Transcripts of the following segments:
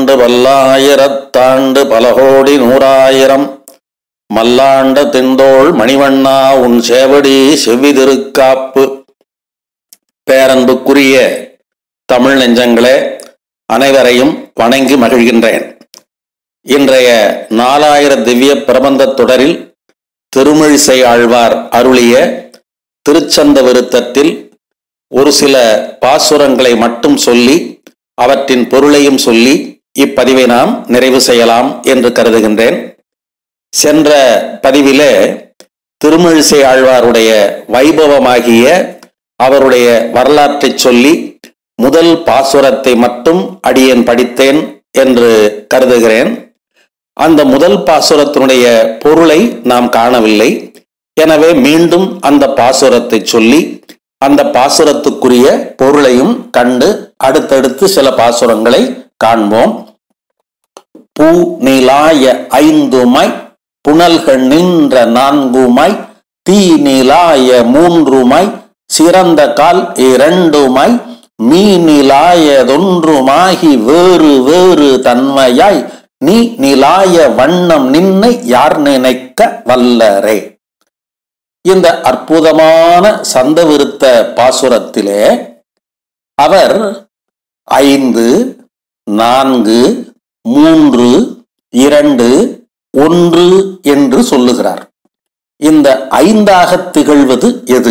பல்லாண்டு பல்லாயிரத்தாண்டு பலகோடி நூறாயிரம் மல்லாண்ட திண்டோள் மணிவண்ணா உன் சேவடி செவ்வி திருக்காப்பு. பேரன்புக்குரிய தமிழ் நெஞ்சங்களே, அனைவரையும் வணங்கி மகிழ்கின்றேன். இன்றைய 4000 திவ்ய பிரபந்த தொடரில் திருமழிசை ஆழ்வார் அருளிய திருச்சந்த விருத்தத்தில் ஒரு சில பாசுரங்களை மட்டும் சொல்லி அவற்றின் பொருளையும் சொல்லி இப்பதிவை நாம் நிறைவு செய்யலாம் என்று கருதுகின்றேன். சென்ற பதிவிலே திருமழிசை ஆழ்வாருடைய வைபவமாகிய அவருடைய வரலாற்றை சொல்லி முதல் பாசுரத்தை மட்டும் அடியேன் படித்தேன் என்று கருதுகிறேன். அந்த முதல் பாசுரத்தினுடைய பொருளை நாம் காணவில்லை. எனவே மீண்டும் அந்த பாசுரத்தை சொல்லி அந்த பாசுரத்துக்குரிய பொருளையும் கண்டு அடுத்தடுத்து சில பாசுரங்களை காண்போம். பூ நீலாய 5 புனல்கள் நின்ற 4 தீ நீலாய 3 சிறந்த கால் 2 மீனிலாயதொன்றுமாகி வேறு வேறு தன்மையாய் நீ நிலாய வண்ணம் நின்னை யார் நினைக்க வல்லரே. இந்த அற்புதமான சந்தவிருத்த பாசுரத்திலே அவர் 5, 4, 3, 2, 1 என்று சொல்லுகிறார். இந்த 5ஆக திகழ்வது எது,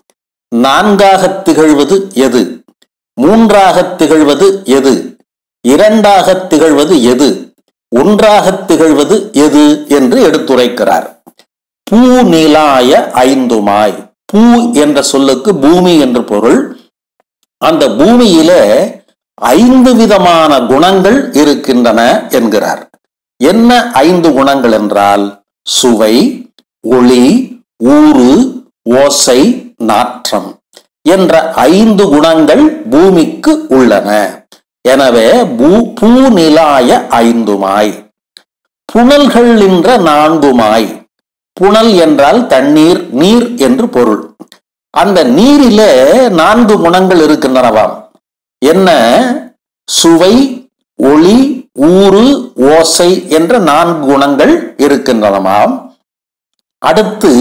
4ஆக திகழ்வது எது, 3ஆக திகழ்வது எது, 2ஆக திகழ்வது எது, 1ஆக திகழ்வது எது என்று எடுத்துரைக்கிறார். பூ நீலாய 5 பூ என்ற சொல்லுக்கு பூமி என்று பொருள். அந்த பூமியிலே 5 விதமான குணங்கள் இருக்கின்றன என்கிறார். என்ன 5 குணங்கள் என்றால் சுவை, ஒளி, ஊறு, ஓசை, நாற்றம் என்ற 5 குணங்கள் பூமிக்கு உள்ளன. எனவே பூ நிலாய 5 புனல்கள் நின்ற 4 புனல் என்றால் தண்ணீர், நீர் என்று பொருள். அந்த நீரிலே 4 குணங்கள் இருக்கின்றனவாம். என்ன? சுவை, ஒளி, ஊறு, ஓசை என்ற 4 குணங்கள் இருக்கின்றனவாம். அடுத்து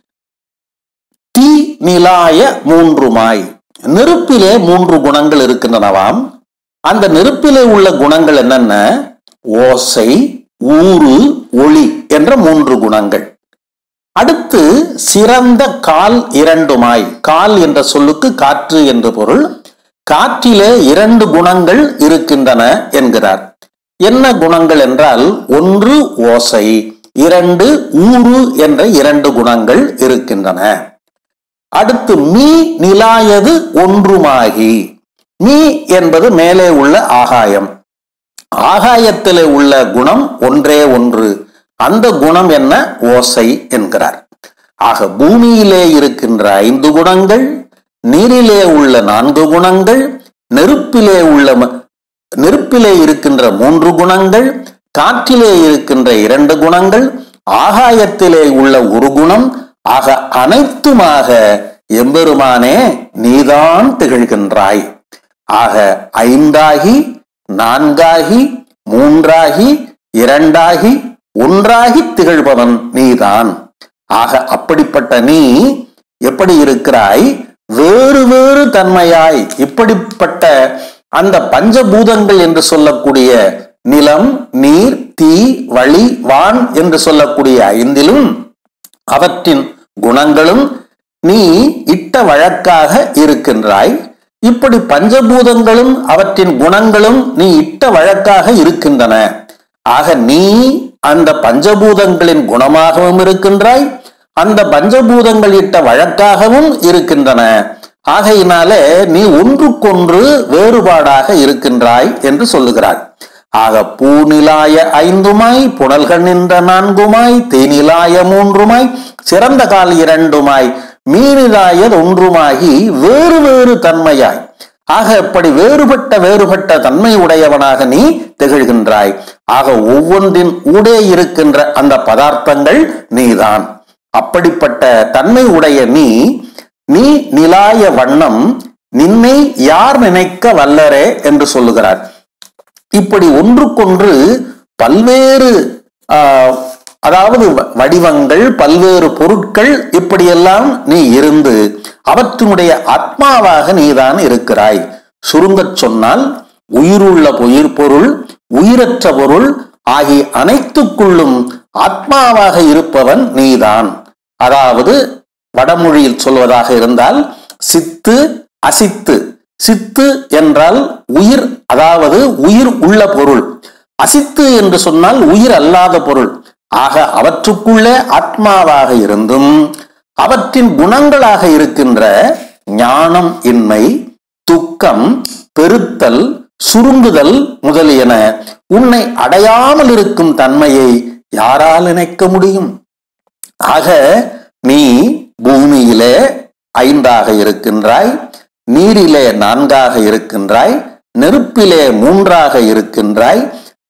தீ நிலாய 3 நெருப்பிலே 3 குணங்கள் இருக்கின்றனவாம். அந்த நெருப்பிலே உள்ள குணங்கள் என்னென்ன? ஓசை, ஊறு, ஒளி என்ற 3 குணங்கள். அடுத்து சிறந்த கால் 2 கால் என்ற சொல்லுக்கு காற்று என்று பொருள். காற்றிலே 2 குணங்கள் இருக்கின்றன என்கிறார். என்ன குணங்கள் என்றால் 1 ஓசை, 2 ஊறு என்ற 2 குணங்கள் இருக்கின்றன. அடுத்து மீ நிலாயது 1 மீ என்பது மேலே உள்ள ஆகாயம். ஆகாயத்திலே உள்ள குணம் ஒன்றே ஒன்று. அந்த குணம் என்ன? ஓசை என்கிறார். ஆக பூமியிலே இருக்கின்ற 5 குணங்கள், நீரிலே உள்ள 4 குணங்கள், நெருப்பிலே இருக்கின்ற 3 குணங்கள், காற்றிலே இருக்கின்ற 2 குணங்கள், ஆகாயத்திலே உள்ள 1 குணம். ஆக அனைத்துமாக எம்பெருமானே நீதான் திகழ்கின்றாய். ஆக 5 4 3 2 1 திகழ்பவன் நீதான். ஆக அப்படிப்பட்ட நீ எப்படி இருக்கிறாய்? வேறு வேறு தன்மையாய். இப்படிப்பட்ட அந்த பஞ்சபூதங்கள் என்று சொல்லக்கூடிய நிலம், நீர், தீ, வழி, வான் என்று சொல்லக்கூடிய 5லும் அவற்றின் குணங்களும் நீ இட்ட வழக்காக இருக்கின்றாய். இப்படி பஞ்சபூதங்களும் அவற்றின் குணங்களும் நீ இட்ட வழக்காக இருக்கின்றன. ஆக நீ அந்த பஞ்சபூதங்களின் குணமாகவும் இருக்கின்றாய், அந்த பஞ்சபூதங்கள் இட்ட வழக்காகவும் இருக்கின்றன. ஆகையினாலே நீ ஒன்றுக்கொன்று வேறுபாடாக இருக்கின்றாய் என்று சொல்லுகிறாய். ஆக பூநிலாய 5 புனல்கள் நின்ற 4 தேனிலாய 3 சிறந்த கால் 2 மீனிலாயது 1 வேறு வேறு தன்மையாய். ஆக இப்படி வேறுபட்ட தன்மை உடையவனாக நீ திகழ்கின்றாய். ஆக ஒவ்வொன்றின் ஊடே இருக்கின்ற அந்த பதார்த்தங்கள் நீதான். அப்படிப்பட்ட தன்மை உடைய நீ நிலாய வண்ணம் நின்னை யார் நினைக்க வல்லரே என்று சொல்லுகிறார். இப்படி ஒன்றுக்கொன்று பல்வேறு அதாவது வடிவங்கள், பல்வேறு பொருட்கள் இப்படியெல்லாம் நீ இருந்து அவற்றினுடைய ஆத்மாவாக நீதான் இருக்கிறாய். சுருங்கச் சொன்னால் உயிருள்ள பொருள், உயிரற்ற பொருள் ஆகிய அனைத்துக்குள்ளும் ஆத்மாவாக இருப்பவன் நீதான். அதாவது வடமொழியில் சொல்வதாக இருந்தால் சித்து அசித்து. சித்து என்றால் உயிர், அதாவது உயிர் உள்ள பொருள். அசித்து என்று சொன்னால் உயிர் அல்லாத பொருள். ஆக அவற்றுக்குள்ளே ஆத்மாவாக இருந்தும் அவற்றின் குணங்களாக இருக்கின்ற ஞானம் இன்மை, துக்கம், பெருத்தல், சுருங்குதல் முதலியன உன்னை அடையாமல் இருக்கும் தன்மையை யாரால் நினைக்க முடியும்? ஆக நீ பூமியிலே 5ஆக இருக்கின்றாய், நீரிலே 4ஆக இருக்கின்றாய், நெருப்பிலே 3ஆக இருக்கின்றாய்,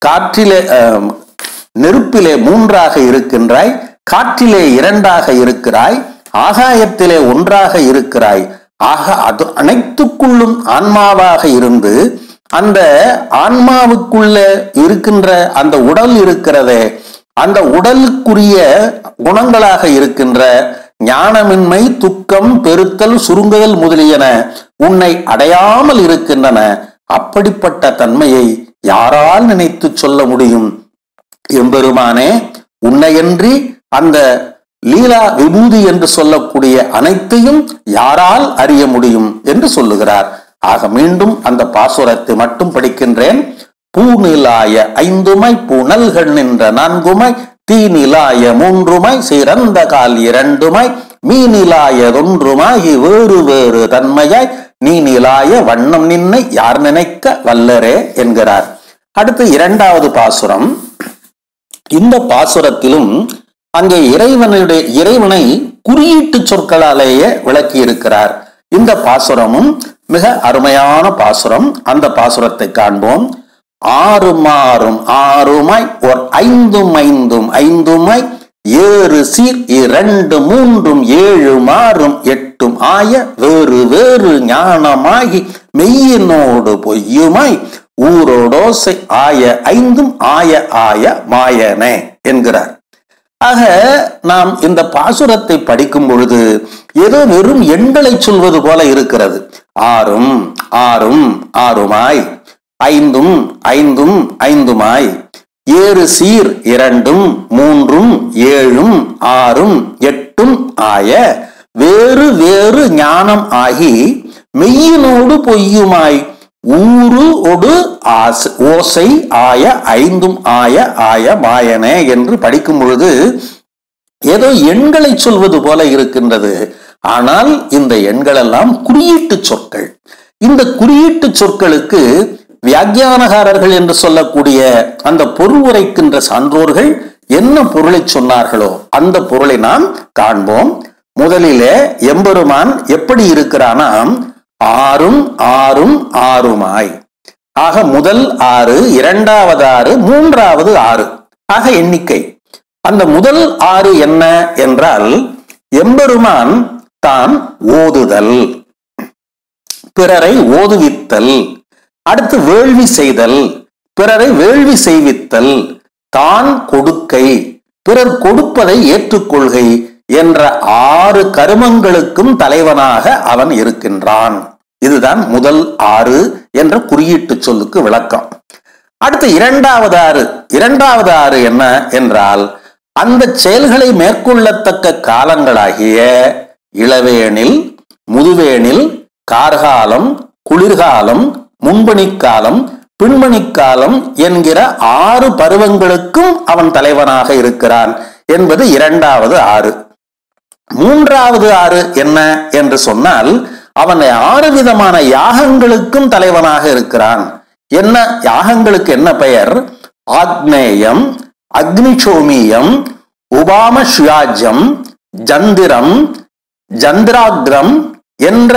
நெருப்பிலே 3ஆக இருக்கின்றாய், காற்றிலே 2ஆக இருக்கிறாய், ஆகாயத்திலே 1ஆக இருக்கிறாய். ஆக அது அனைத்துக்குள்ளும் ஆன்மாவாக இருந்து அந்த ஆன்மாவுக்குள்ள இருக்கின்ற அந்த உடல் இருக்கிறதே, அந்த உடலுக்குரிய குணங்களாக இருக்கின்ற ஞானமின்மை, துக்கம், பெருத்தல், சுருங்குதல் முதலியன உன்னை அடையாமல் இருக்கின்றன. அப்படிப்பட்ட தன்மையை யாரால் நினைத்து சொல்ல முடியும்? எம்பெருமானே, உன்னையன்றி அந்த லீலா விபூதி என்று சொல்லக்கூடிய அனைத்தையும் யாரால் அறிய முடியும் என்று சொல்லுகிறார். ஆக மீண்டும் அந்த பாசுரத்தை மட்டும் படிக்கின்றேன். பூநிலாய 5மை பூனல்கள் நின்ற 4மை, தீநிலாய 3மை, சிறந்த கால் 2மை, மீநிலாயதொன்றுமாகி வேறு வேறு தன்மையாய் நீநிலாய வண்ணம் நின்னை யார் நினைக்க வல்லரே என்கிறார். அடுத்து 2வது பாசுரம். இந்த பாசுரத்திலும் அங்கே இறைவனை குறியீட்டு சொற்களாலேயே விளக்கி இருக்கிறார். இந்த பாசுரமும் மிக அருமையான பாசுரம். அந்த பாசுரத்தை காண்போம். 6 6 ஓர் 5 5 5 7 சீர் 2 3 7 6 8 ஆய வேறு வேறு ஞானமாகி மெய்யினோடு பொய்யுமாய் ஊரோடோசை ஆய 5 ஆய ஆய மாயனே என்கிறார். ஆக நாம் இந்த பாசுரத்தை படிக்கும் பொழுது ஏதோ வெறும் எண்களை சொல்வது போல இருக்கிறது. 6 6 6 5 5 5 7 சீர் 2 3 7 6 8 ஆய வேறு வேறு ஞானம் ஆகி மெய்யினோடு பொய்யுமாய் ஊரு ஒடு ஓசை ஆய 5 ஆய ஆய மாயனே என்று படிக்கும் பொழுது ஏதோ எண்களை சொல்வது போல இருக்கின்றது. ஆனால் இந்த எண்கள் எல்லாம் குறியீட்டு சொற்கள். இந்த குறியீட்டு சொற்களுக்கு வியாக்கியானகாரர்கள் என்று சொல்லக்கூடிய அந்த பொருள் உரைக்கின்ற சான்றோர்கள் என்ன பொருளை சொன்னார்களோ அந்த பொருளை நாம் காண்போம். முதலிலே எம்பெருமான் எப்படி இருக்கிறானாம்? 6 6 6 ஆக முதல் 6, 2வது 6, 3வது 6 ஆக எண்ணிக்கை. அந்த முதல் 6 என்ன என்றால் எம்பெருமான் தான் ஓதுதல், பிறரை ஓதுவித்தல், அடுத்து வேள்வி செய்தல், பிறரை வேள்வி செய்வித்தல், தான் கொடுக்கை, பிறர் கொடுப்பதை ஏற்றுக்கொள்கை என்ற 6 கருமங்களுக்கும் தலைவனாக அவன் இருக்கின்றான். இதுதான் முதல் 6 என்ற குறியீட்டு சொல்லுக்கு விளக்கம். அடுத்து 2வது 6 என்ன என்றால் அந்த செயல்களை மேற்கொள்ளத்தக்க காலங்களாகிய இளவேனில், முதுவேனில், கார்காலம், குளிர்காலம், முன்பணிக்காலம், பின்பணிக்காலம் என்கிற 6 பருவங்களுக்கும் அவன் தலைவனாக இருக்கிறான் என்பது 2வது 6. 3வது 6 என்ன என்று சொன்னால் அவன் 6 விதமான யாகங்களுக்கும் தலைவனாக இருக்கிறான். என்ன யாகங்களுக்கு என்ன பெயர்? ஆக்னேயம், அக்னிசோமியம், உபாமசுயாஜம், ஜந்திரம், ஜந்திராக்ரம் என்ற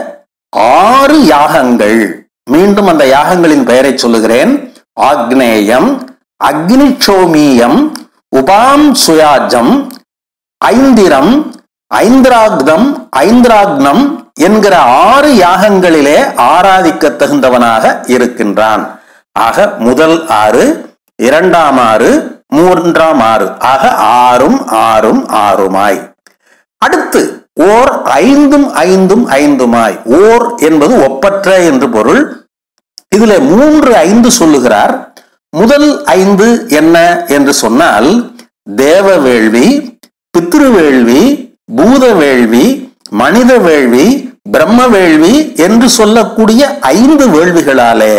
6 யாகங்கள். மீண்டும் அந்த யாகங்களின் பெயரை சொல்லுகிறேன். ஆக்னேயம், அக்னிசோமியம், உபாம் சுயாஜம், ஐந்திரம், ஐந்திராக்தம், ஐந்திராக்னம் என்கிற 6 யாகங்களிலே ஆராதிக்க தகுந்தவனாக இருக்கின்றான். ஆக முதல் 6, இரண்டாம் 6, மூன்றாம் 6 ஆக 6ம் 6ம் 6மாய். அடுத்து ஓர் 5ம் 5ம் 5மாய். ஓர் என்பது ஒப்பற்ற என்று பொருள். இதுல 3 5 சொல்லுகிறார். முதல் 5 என்ன என்று சொன்னால் தேவ வேள்வி, பித்ரு வேள்வி, பூத வேள்வி, மனித வேள்வி, பிரம்ம வேள்வி என்று சொல்லக்கூடிய 5 வேள்விகளாலே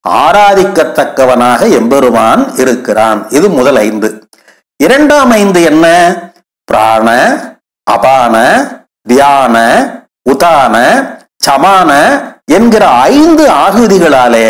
ஆராதிக்கத்தக்கவனாக எம்பெருமான் இருக்கிறான். இது முதல் 5. இரண்டாம் 5 என்ன? பிராண, அபான, தியான, உதான, சமான என்கிற 5 ஆகுதிகளாலே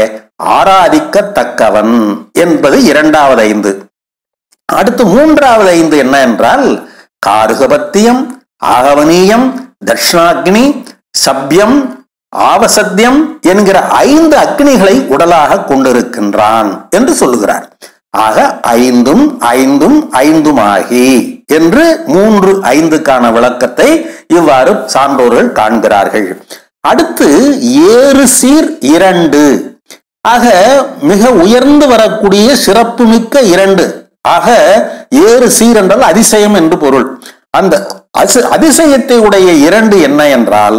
ஆராதிக்கத்தக்கவன் என்பது இரண்டாவது 5. அடுத்து மூன்றாவது 5 என்ன என்றால் காருகபத்தியம், ஆகவனீயம், தட்சிணாக்னி, சப்யம், ஆவசத்தியம் என்கிற 5 அக்னிகளை உடலாக கொண்டிருக்கின்றான் என்று சொல்லுகிறார். ஆக 5ம் 5ம் 5மாகி என்று 3 5க்கான விளக்கத்தை இவ்வாறு சான்றோர்கள் காண்கிறார்கள். அடுத்து ஏறு சீர் 2. ஆக மிக உயர்ந்து வரக்கூடிய சிறப்பு மிக்க 2. ஆக ஏறு சீர் என்றால் அதிசயம் என்று பொருள். அந்த அதிசயத்தை உடைய 2 என்ன என்றால்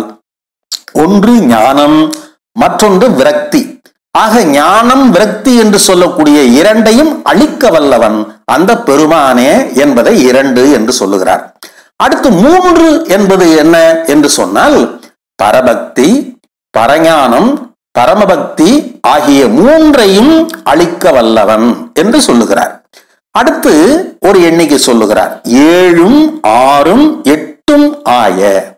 ஒன்று ஞானம், மற்றொன்று விரக்தி. ஆக ஞானம் விரக்தி என்று சொல்லக்கூடிய 2ஐயும் அழிக்க வல்லவன் அந்த பெருமானே என்பதை 2 என்று சொல்லுகிறார். அடுத்து 3 என்பது என்ன என்று சொன்னால் பரபக்தி, பரஞானம், பரமபக்தி ஆகிய 3ஐயும் அழிக்க வல்லவன் என்று சொல்லுகிறார். அடுத்து ஒரு எண்ணிக்கை சொல்லுகிறார். 7ம் 6ம் 8ம் ஆய.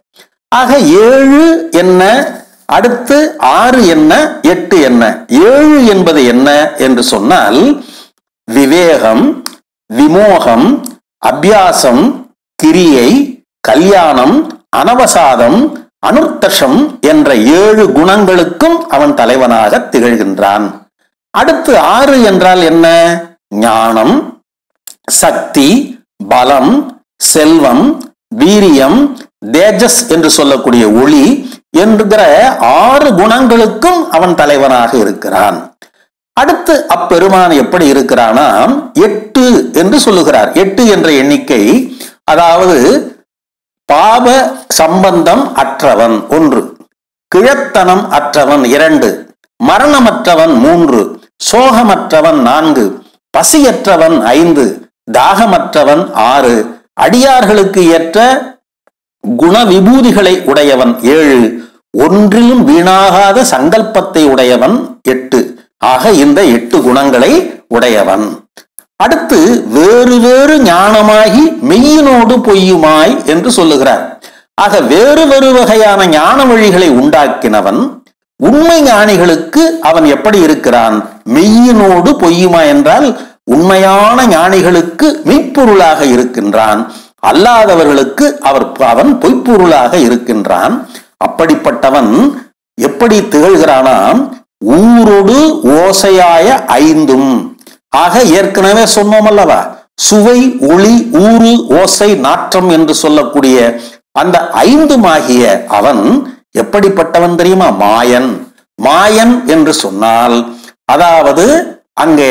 ஆக 7 என்ன, அடுத்து 6 என்ன, 8 என்ன? 7 என்பது என்ன என்று சொன்னால் விவேகம், விமோகம், அபியாசம், கிரியை, கல்யாணம், அனவசாதம், அனுர்த்தஷம் என்ற 7 குணங்களுக்கும் அவன் தலைவனாக திகழ்கின்றான். அடுத்து 6 என்றால் என்ன? ஞானம், சக்தி, பலம், செல்வம், வீரியம், தேஜஸ் என்று சொல்லக்கூடிய ஒளி என்கிற 6 குணங்களுக்கும் அவன் தலைவனாக இருக்கிறான். அடுத்து அப்பெருமான் எப்படி இருக்கிறானா 8 என்று சொல்லுகிறார். 8 என்ற எண்ணிக்கை அதாவது பாப சம்பந்தம் அற்றவன் 1, கிழத்தனம் அற்றவன் 2, மரணமற்றவன் 3, சோகமற்றவன் 4, பசியற்றவன் 5, தாகமற்றவன் 6, அடியார்களுக்கு ஏற்ற குண விபூதிகளை உடையவன் 7, ஒன்றிலும் வீணாகாத சங்கல்பத்தை உடையவன் 8. ஆக இந்த 8 குணங்களை உடையவன். அடுத்து வேறு வேறு ஞானமாகி மெய்யினோடு பொய்யுமாய் என்று சொல்லுகிறார். ஆக வேறு வேறு வகையான ஞான வழிகளை உண்டாக்கினவன். உண்மை ஞானிகளுக்கு அவன் எப்படி இருக்கிறான்? மெய்யினோடு பொய்யுமா என்றால் உண்மையான ஞானிகளுக்கு மெய்ப்பொருளாக இருக்கின்றான், அல்லாதவர்களுக்கு அவன் பொய்ப்பொருளாக இருக்கின்றான். அப்படிப்பட்டவன் எப்படி திகழ்கிறானாம்? ஊரோடு ஓசையாய 5ம். ஆக ஏற்கனவே சொன்னோம் அல்லவா, சுவை, ஒளி, ஊறு, ஓசை, நாற்றம் என்று சொல்லக்கூடிய அந்த 5மாகிய அவன் எப்படிப்பட்டவன் தெரியுமா? மாயன். மாயன் என்று சொன்னால் அதாவது அங்கே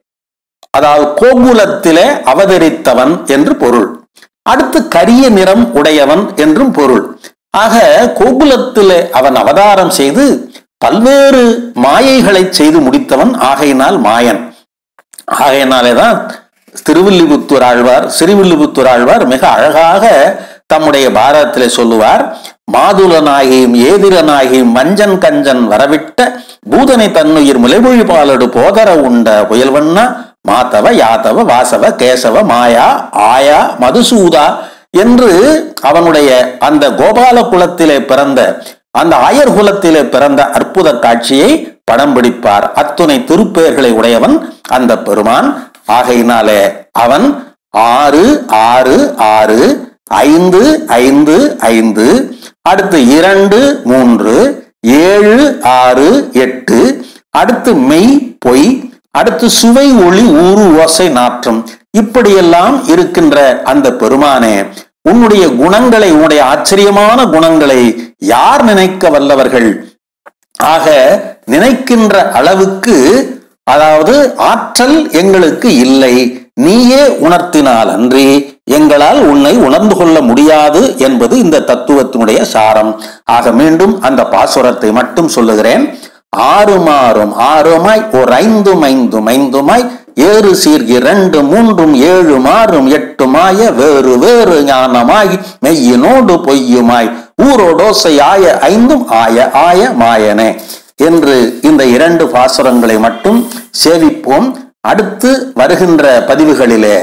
கோகுலத்திலே அவதரித்தவன் என்று பொருள். அடுத்து கரிய நிறம் உடையவன் என்றும் பொருள். ஆக கோகுலத்திலே அவன் அவதாரம் செய்து பல்வேறு மாயைகளை செய்து முடித்தவன். ஆகையினால் மாயன். ஆகையினாலேதான் திருவில்லிபுத்தூர் ஆழ்வார் மிக அழகாக தம்முடைய பாரதத்திலே சொல்லுவார். மாதுளனாகியும் ஏதிரனாகியும் மஞ்சன் கஞ்சன் வரவிட்ட பூதனை தன்னுயிர் முலைமொழி பாலடு போதர உண்ட புயல்வண்ணா மாதவ யாதவ வாசவ கேசவ மாயா ஆயா மதுசூதா என்று அவனுடைய அந்த கோபால குலத்திலே பிறந்த அந்த ஆயர் குலத்திலே பிறந்த அற்புத காட்சியை படம் பிடிப்பார். அத்துணை திருப்பெயர்களை உடையவன் அந்த பெருமான். ஆகையினாலே அவன் 6 6 6 5 5 5 அடுத்து 2 3 7 6 8 அடுத்து மெய் பொய், அடுத்து சுவை ஒளி ஊறு ஓசை நாற்றம், இப்படியெல்லாம் இருக்கின்ற அந்த பெருமானே, உன்னுடைய குணங்களை, உன்னுடைய ஆச்சரியமான குணங்களை யார் நினைக்க வல்லவர்கள்? ஆக நினைக்கின்ற அளவுக்கு அதாவது ஆற்றல் எங்களுக்கு இல்லை, நீயே உணர்த்தினால் அன்றி எங்களால் உன்னை உணர்ந்து கொள்ள முடியாது என்பது இந்த தத்துவத்தினுடைய சாரம். ஆக மீண்டும் அந்த பாசுரத்தை மட்டும் சொல்லுகிறேன். ஆறுமாறும் ஆறுமாய் ஓர் ஐந்தும் ஐந்தும் ஐந்துமாய் ஏறு சீர் இரண்டு மூன்றும் ஏழு மாறும் எட்டுமாய வேறு வேறு ஞானமாய் மெய்யினோடு பொய்யுமாய் ஊரோடோசை ஆய ஐந்தும் ஆய ஆய மாயனே என்று இந்த 2 பாசுரங்களை மட்டும் சேவிப்போம். அடுத்து வருகின்ற பதிவுகளிலே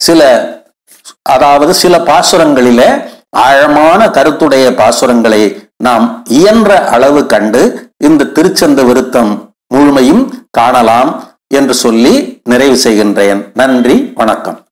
சில பாசுரங்களிலே ஆழமான கருத்துடைய பாசுரங்களை நாம் இயன்ற அளவு கண்டு இந்த திருச்சந்த விருத்தம் முழுமையும் காணலாம் என்று சொல்லி நிறைவு செய்கின்றேன். நன்றி, வணக்கம்.